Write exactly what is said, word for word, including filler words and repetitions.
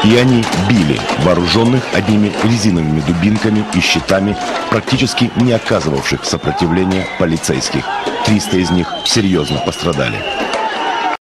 И они били вооруженных одними резиновыми дубинками и щитами, практически не оказывавших сопротивления полицейских. триста из них серьезно пострадали.